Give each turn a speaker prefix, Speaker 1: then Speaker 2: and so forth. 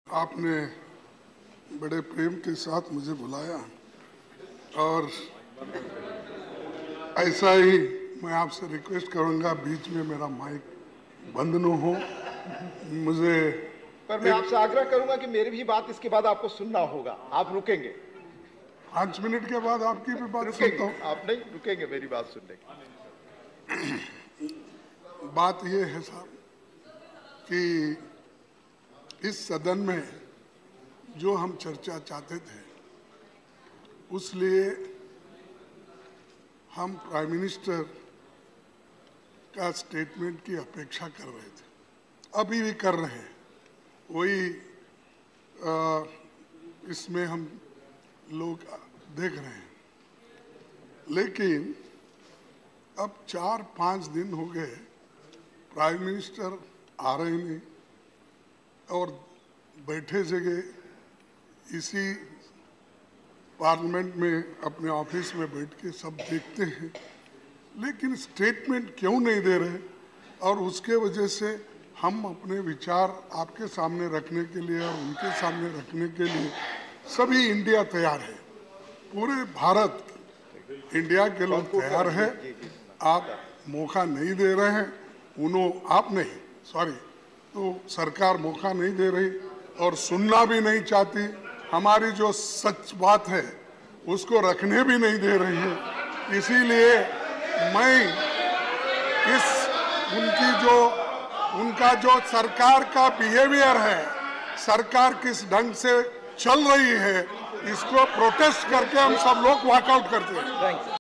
Speaker 1: आपने बड़े प्रेम के साथ मुझे बुलाया और ऐसा ही मैं आपसे रिक्वेस्ट करूंगा, बीच में मेरा माइक बंद न हो। मुझे
Speaker 2: पर मैं आपसे आग्रह करूंगा कि मेरी भी बात इसके बाद आपको सुनना होगा। आप रुकेंगे?
Speaker 1: 5 मिनट के बाद आपकी भी बात सुनता हूँ।
Speaker 2: आप नहीं रुकेंगे मेरी बात सुनने?
Speaker 1: बात यह है साहब कि इस सदन में जो हम चर्चा चाहते थे, उसलिए हम प्राइम मिनिस्टर का स्टेटमेंट की अपेक्षा कर रहे थे, अभी भी कर रहे हैं। वही इसमें हम लोग देख रहे हैं, लेकिन अब 4-5 दिन हो गए प्राइम मिनिस्टर आ रहे नहीं और बैठे जगह इसी पार्लियामेंट में अपने ऑफिस में बैठ के सब देखते हैं, लेकिन स्टेटमेंट क्यों नहीं दे रहे। और उसके वजह से हम अपने विचार आपके सामने रखने के लिए और उनके सामने रखने के लिए सभी इंडिया तैयार है, पूरे भारत इंडिया के लोग तैयार है। आप मौका नहीं दे रहे हैं, आप नहीं, सॉरी, तो सरकार मौका नहीं दे रही और सुनना भी नहीं चाहती। हमारी जो सच बात है उसको रखने भी नहीं दे रही है। इसीलिए मैं उनका जो सरकार का बिहेवियर है, सरकार किस ढंग से चल रही है, इसको प्रोटेस्ट करके हम सब लोग वॉकआउट करते हैं।